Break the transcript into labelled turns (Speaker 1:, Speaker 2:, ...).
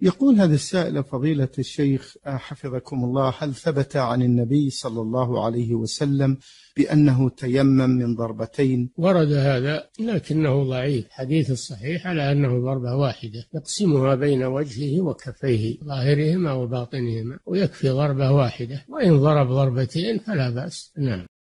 Speaker 1: يقول هذا السائل: فضيلة الشيخ حفظكم الله، هل ثبت عن النبي صلى الله عليه وسلم بأنه تيمم من ضربتين؟
Speaker 2: ورد هذا لكنه ضعيف. حديث الصحيح على أنه ضربة واحدة يقسمها بين وجهه وكفيه ظاهرهما وباطنهما، ويكفي ضربة واحدة، وإن ضرب ضربتين فلا بأس. نعم.